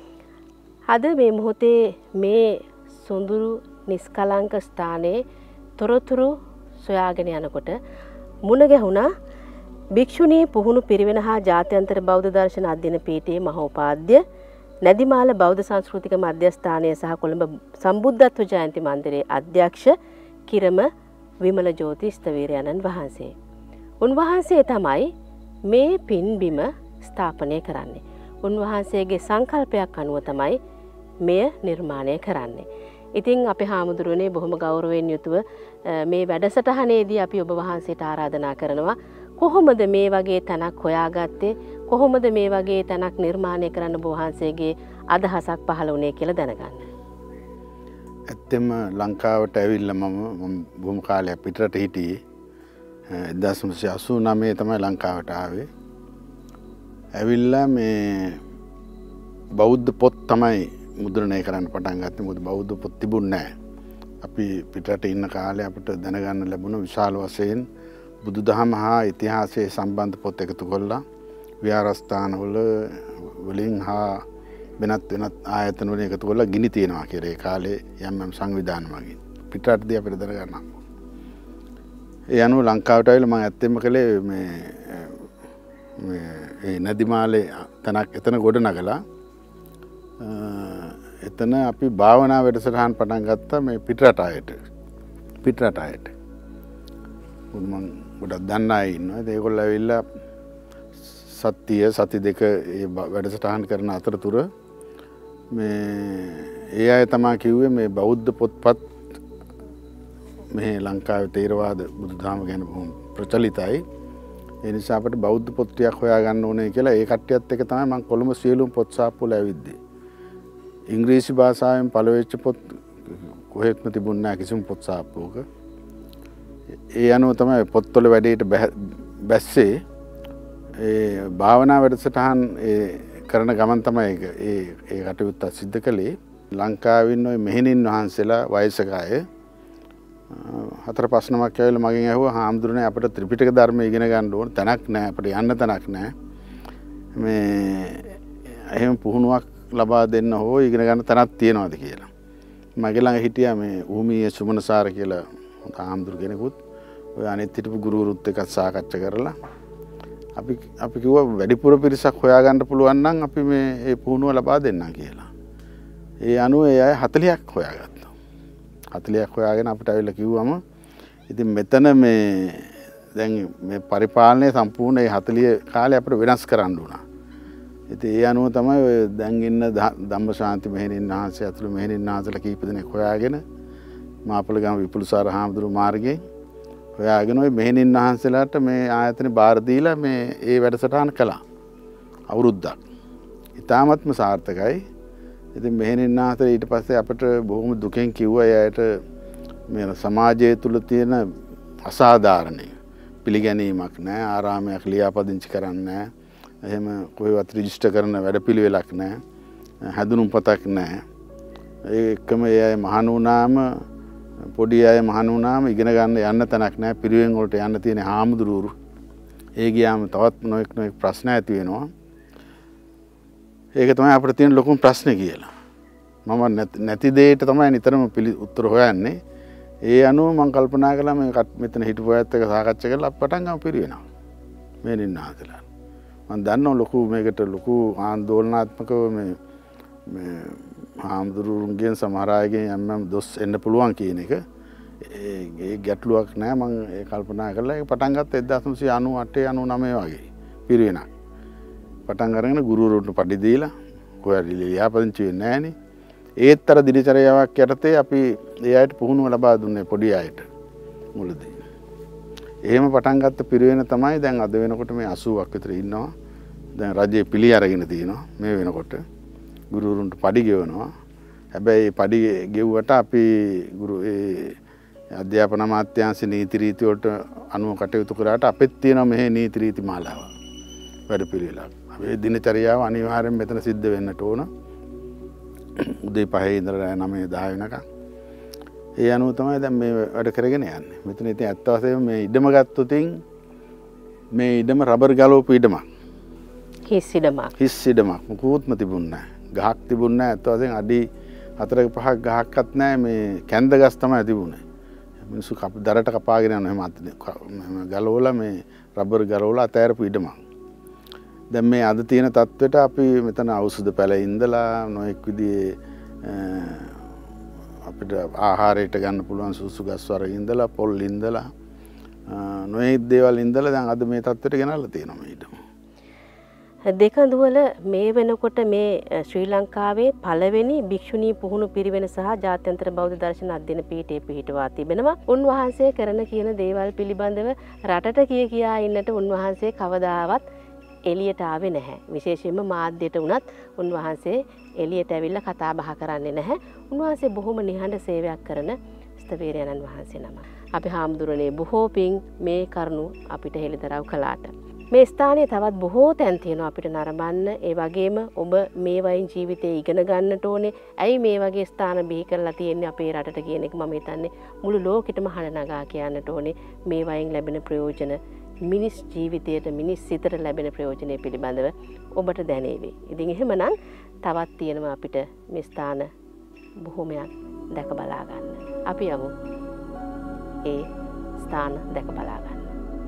අද මේ මොහොතේ මේ සොඳුරු නිස්කලංක ස්ථානයේ තොරතුරු සොයාගෙන යනකොට මුණ ගැහුණා භික්ෂුණී පුහුණු පිරිවෙන හා ජාත්‍යන්තර බෞද්ධ දර්ශන අධ්‍යයන පීඨයේ මහෝපාද්‍ය නැදිමාල බෞද්ධ සංස්කෘතික මධ්‍යස්ථානය සහ කොළඹ සම්බුද්ධත්ව ජයන්ති මන්දිරයේ අධ්‍යක්ෂ කිරම විමල ජෝති ස්තවීරයන්න් වහන්සේ. උන්වහන්සේ තමයි මේ පින්බිම ස්ථාපනය කරන්නේ. උන්වහන්සේගේ සංකල්පයක් අනුව තමයි මෙය නිර්මාණය කරන්නේ. ඉතින් අපි හාමුදුරුවනේ බොහොම ගෞරවයෙන් යුතුව මේ වැඩසටහනේදී අපි ඔබ වහන්සේට ආරාධනා කරනවා කොහොමද මේ වගේ තැනක් හොයාගත්තේ කොහොමද මේ වගේ තැනක් නිර්මාණය කරන්න ඔබ වහන්සේගේ අදහසක් පහළ වුණේ කියලා දැනගන්න. ඇත්තෙම ලංකාවට ඇවිල්ලා මම බොහොම කාලයක් පිටරට හිටියේ. එක්දාස් නවසිය අසූ නවය තමයි ලංකාවට ආවේ. ඇවිල්ලා මේ බෞද්ධ පොත් තමයි මුද්‍රණය කරන්න පටන් ගත්තේ. මොකද බෞද්ධ පොත් තිබුණේ නැහැ. අපි පිටරට ඉන්න කාලේ අපිට දැනගන්න ලැබුණ විශාල වශයෙන් බුදුදහම හා ඉතිහාසයේ සම්බන්ධ පොත් එකතු කළා. විහාරස්ථානවල වලින් හා වෙනත් වෙනත් ආයතන වලින් එකතු කරලා ගිනි තියනවා කියලා ඒ කාලේ යම් යම් සංවිධාන මගින් පිටරටදී අපිට දැනගන්නවා. ඒ අනුව ලංකාවට ආවිලා මම ඇත්තෙම කළේ මේ මේ ඒ නදිමාලේ තනක් එතන ගොඩ නගලා එතන අපි භාවනා වැඩසටහන් පටන් ගත්තා මේ පිටරට අයට. පිටරට අයට. මම ගොඩක් දන්න අය ඉන්නවා. ඒගොල්ලෝ ඇවිල්ලා සත්‍ය සති දෙක ඒ වැඩසටහන් කරන අතරතුර මේ ඒ අය තමයි කිව්වේ මේ බෞද්ධ පොත්පත් මේ ලංකාවේ තේරවාද බුදුදහම ගැන ප්‍රචලිතයි. ඒ නිසා අපිට බෞද්ධ පොත් ටිකක් හොයාගන්න ඕනේ කියලා ඒ කට්ටියත් එක්ක තමයි මම කොළඹ සියලුම පොත් සාප්පුවල ඇවිද්දේ. ඉංග්‍රීසි භාෂාවෙන් පළවෙච්ච පොත් කොහෙත්ම තිබුණ නැහැ කිසිම පොත් සාප්පුවක. ඒ අනුව තමයි පොත්වල වැඩේට බැස්සේ ඒ භාවනා වැඩසටහන් ඒ කරන ගමන් තමයි ඒ ඒ කටයුත්ත සිද්ධ කළේ. ලංකාවේ ඉන්න ඔය මෙහෙණින් වහන්සේලා වයසක අය හතර පහ නමක් ඇවිල්ලා මගෙන් ඇහුවා හාමුදුරනේ අපිට ත්‍රිපිටක ධර්ම ඉගෙන ගන්න ඕන තැනක් නැහැ අපිට යන්න තැනක් නැහැ. මේ එහෙම පුහුණුවක් ලබා දෙන්න හෝ ඉගෙන ගන්න තැනක් තියනවාද කියලා. මගේ ළඟ හිටියා මේ ඌමීය සුමනසාර කියලා හාමුදුරු කෙනෙකුත් ඔය අනිත් හිටපු ගුරුවරුත් එක්ක සාකච්ඡා කරලා අපි අපි කිව්වා වැඩිපුර පිරිසක් හොයාගන්න පුළුවන් නම් අපි මේ ඒ පුහුණුව ලබා දෙන්නම් කියලා. ඒ අනුව ඒ අය හතළියක් හොයාගත්තා. හතළියක් හොයාගෙන අපිට ඇවිල්ලා කිව්වම ඉතින් මෙතන මේ දැන් මේ පරිපාලනය සම්පූර්ණ ඒ හතළිය කාලේ අපිට වෙනස් කරන්න උනා. ඉතින් ඒ අනුව තමයි ඔය දැන් ඉන්න ධම්මශාන්ති මෙහෙණින් වහන්සේ ඇතුළු මෙහෙණින් වහන්සේලා කීප දෙනෙක් හොයාගෙන මාපලගම විපුලසාර හාමුදුරුවෝ මාර්ගයේ හොයාගෙන ඔය මෙහෙණින් වහන්සේලාට මේ ආයතනේ බාර දීලා මේ ඒ වැඩසටහන කළා. අවුරුද්දක්. ඉතාමත්ම සාර්ථකයි. ඉතින් මෙහෙණින් වහන්සේ ඊට පස්සේ අපිට බොහොම දුකෙන් කිව්වා එයාට මේ සමාජය තුල තියෙන අසාධාරණය පිළිගැනීමක් නැහැ. ආරාමයක් ලියාපදිංචි කරන්නේ නැහැ. එහෙම කොහෙවත් රෙජිස්ටර් කරන වැඩපිළිවෙලක් නැහැ. හැදුනුම්පතක් නැහැ. ඒ එක්කම ඒ අය මහාන වුණාම පොඩි අය මහාන වුණාම ඉගෙන ගන්න යන්න තැනක් නැහැ. පිරිවෙන් වලට යන්න තියෙන හාමුදුරුවරු. ඒ ගියාම තවත් නොඑක් නොඑක් ප්‍රශ්න ඇති වෙනවා. ඒක තමයි අපිට තියෙන ලොකුම ප්‍රශ්නේ කියලා. මම නැති දෙයට තමයි නිතරම උත්තර හොයන්නේ. ඒ අනුව මම කල්පනා කළා මේ මෙතන හිටපු අයත් එක්ක සාකච්ඡා කරලා පටන් ගමු පිරිවෙනවා. මේ නින්නාදලා. මම දන්නවා ලොකු මේකට ලොකු ආందోලනාත්මකව මේ මේ හාමුදුරුවන්ගෙන් සමහර අයගෙන් යම් යම් දොස් එන්න පුළුවන් කියන එක ඒ ගැටලුවක් නෑ. මම ඒ කල්පනා කරලා ඒක පටන් ගත්තා එක්දාස් නවසිය අනූ අට අනූ නවය වගේ පිරිවෙනක්. පටන් අරගෙන ගුරුවරුන්ට පඩි දීලා කොහරි ලියාපදිංචි වෙන්නේ නෑනේ. ඒත් අර දිනචරියාවක් යටතේ අපි ඒ අයට පුහුණුව ලබා දුන්නේ පොඩි අයට මුලදී. එහෙම පටන් ගත්ත පිරිවෙන තමයි දැන් අද වෙනකොට මේ අසූවක් විතර ඉන්නවා. දැන් රජයේ පිළි අරගෙන තියෙනවා මේ වෙනකොට. ගුරුවරුන්ට පඩි ගෙවනවා. හැබැයි පඩි ගෙවුවට අපි ගුරු ඒ අධ්‍යාපන අමාත්‍යාංශ නීති රීති වලට අනුව කටයුතු කරාට අපිත් තියෙනවා මෙහි නීති රීති මාලාව. වැඩපිළිවෙලක්. අපේ දිනචරියාව අනිවාර්යෙන් මෙතන සිද්ධ වෙන්නට ඕන. උදේ පහේ ඉඳලා නවය දහ වෙනකම්. ඒ අනුව තමයි දැන් මේ වැඩ කරගෙන යන්නේ. මෙතන ඉතින් ඇත්ත වශයෙන්ම මේ ඉඩම ගත්තොතින් මේ ඉඩම රබර් ගලවපු ඉඩමක්. හිස් ඉඩමක්. හිස් ඉඩමක්. මුකුත්ම තිබුණේ නැහැ. ගහක් තිබුණේ නැහැ. ඇත්ත වශයෙන් අඩි හතරක පහක් ගහක්වත් නැහැ. මේ කැන්ද ගස් තමයි තිබුණේ. මිනිස්සු කප දරට කපාගෙන යනවා එහෙම අත ගලවලා මේ රබර් ගලවලා අතෑරපු ඉඩමක්. දැන් මේ අද තියෙන තත්ත්වයට අපි මෙතන ඖෂධ පැල ඉඳලා නොඑක් විදිහේ අපිට ආහාරයට ගන්න පුළුවන් සුසු ගස් වර්ග ඉඳලා පොල් ඉඳලා නොඑක් දේවල් ඉඳලා දැන් අද මේ තත්ත්වයට ගෙනල්ලා තියෙනවා මේ ඉඩම. දෙකඳුවල මේ වෙනකොට මේ ශ්‍රී ලංකාවේ පළවෙනි භික්ෂුණී පුහුණු පිරිවෙන සහ ජාත්‍යන්තර බෞද්ධ දර්ශන අධ්‍යයන පීඨය පිහිටවා තිබෙනවා. උන්වහන්සේ කරන කියන දේවල් පිළිබඳව රටට කිය කියා ඉන්නට උන්වහන්සේ කවදාවත් එළියට ආවේ නැහැ. විශේෂයෙන්ම මාධ්‍යයට වුණත් උන්වහන්සේ එළියට ඇවිල්ලා කතා බහ කරන්නේ නැහැ. උන්වහන්සේ බොහොම නිහඬ සේවයක් කරන ස්තවීරයන්න් වහන්සේ නම. අපි හාමුදුරනේ බොහෝ පිං මේ කරුණු අපිට හෙළිදරව් කළාට. මේ ස්ථානයේ තවත් බොහෝ තැන් තියෙනවා අපිට නරඹන්න. ඒ වගේම ඔබ මේ වයින් ජීවිතේ ඉගෙන ගන්නට ඕනේ. ඇයි මේ වගේ ස්ථාන බිහි කරලා තියෙන්නේ අපේ රටට කියන එක මම හිතන්නේ මුළු ලෝකෙටම හඬ නගා කියන්නට ඕනේ. මේ වයින් ලැබෙන ප්‍රයෝජන මිනිස් ජීවිතයට මිනිස් සිතට ලැබෙන ප්‍රයෝජනය පිළිබඳව ඔබට දැනේවි. ඉතින් එහෙමනම් තවත් තියෙනවා අපිට මේ ස්ථාන බොහොමයක් දැක බලා ගන්න. අපි යමු ඒ ස්ථාන දැක බලා ගන්න.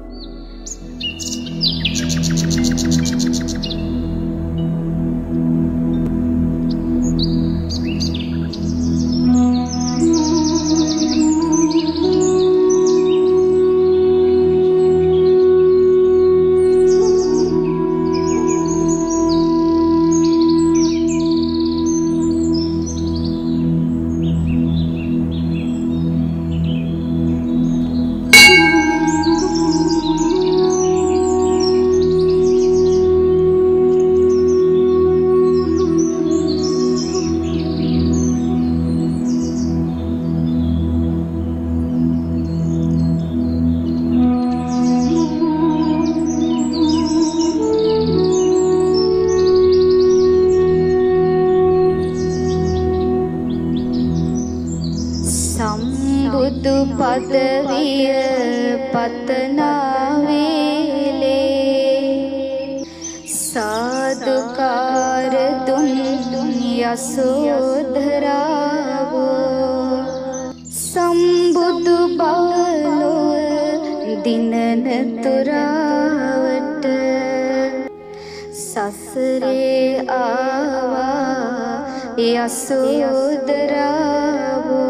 පදවිය පතනාවේලේ සාදුකාර දුන් යසෝධරාවෝ සම්බුදු බවලෝ දිනනතුරාවට සසරේ ආවා යසෝධරාවෝ.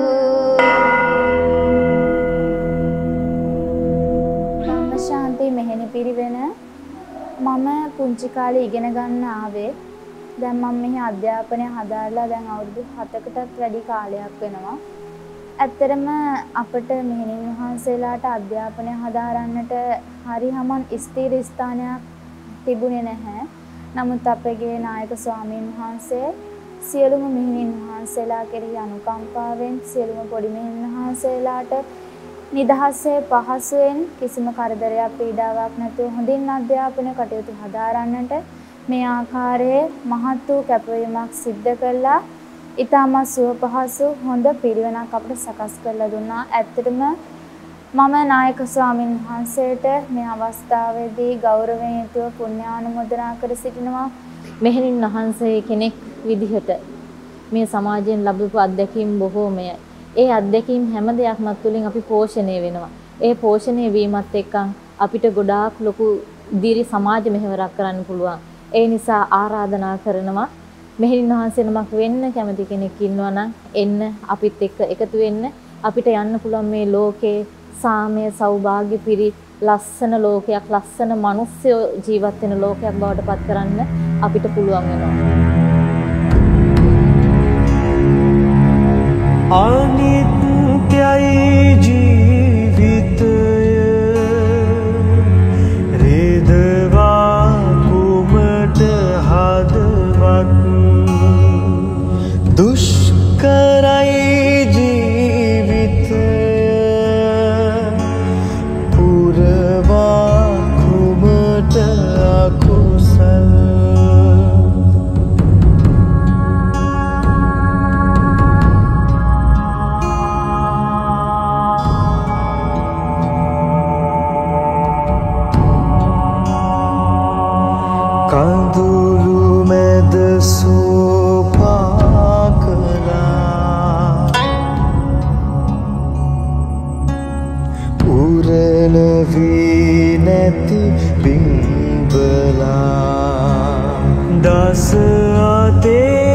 පිරිවෙන මම පුංචි කාලේ ඉගෙන ගන්න ආවේ. දැන් මම මෙහි අධ්‍යාපනය හදාarලා දැන් අවුරුදු හතකටත් වැඩි කාලයක් වෙනවා. ඇත්තටම අපිට මෙහෙණින් වහන්සේලාට අධ්‍යාපනය හදාරන්නට හරි හමන් ස්ථිර ස්ථානයක් තිබුණේ නැහැ. නමුත් අපගේ නායක ස්වාමීන් වහන්සේ සියලුම මෙහෙණින් වහන්සේලා කෙරෙහි අනුකම්පාවෙන් සියලුම පොඩි මෙහෙණින් වහන්සේලාට නිදහසේ පහසුවෙන් කිසිම කරදරයක් පීඩාවක් නැතුව හොඳින් අධ්‍යාපන කටයුතු හදාරන්නට මේ ආකාරයේ මහත් වූ කැපවීමක් සිද්ධ කළා. ඊටමත් සුව පහසු හොඳ පිරිවෙනක් අපිට සකස් කරලා දුන්නා. ඇත්තටම මම නායක ස්වාමින් වහන්සේට මේ අවස්ථාවේදී ගෞරවයෙන් යුතුව පුණ්‍යානුමෝදනා කර සිටිනවා. මෙහෙණින් වහන්සේ කෙනෙක් විදිහට මේ සමාජයෙන් ලැබපු අත්දැකීම් බොහෝමයි. ඒ අත්දැකීම් හැම දෙයක්ම තුළින් අපි පෝෂණය වෙනවා. ඒ පෝෂණය වීමත් එක්ක අපිට ගොඩාක් ලොකු දිරි සමාජ මෙහෙවරක් කරන්න පුළුවන්. ඒ නිසා ආරාධනා කරනවා මෙහෙණින් වහන්සේ නමක් වෙන්න කැමති කෙනෙක් ඉන්නවා නම් එන්න අපිත් එක්ක එකතු වෙන්න. අපිට යන්න පුළුවන් මේ ලෝකේ සාමය සෞභාග්‍ය පිරි ලස්සන ලෝකයක්, ලස්සන මිනිස්සු ජීවත් වෙන ලෝකයක් බවට පත් කරන්න අපිට පුළුවන් වෙනවා. අනිත්‍යයි ජීවිතය රෙදවා කුමට හදවත් දුෂ්කරයි ජීවිතය පුරවා කුමට අකුසල් පුරන වී නැති පිංබලා දස අතේ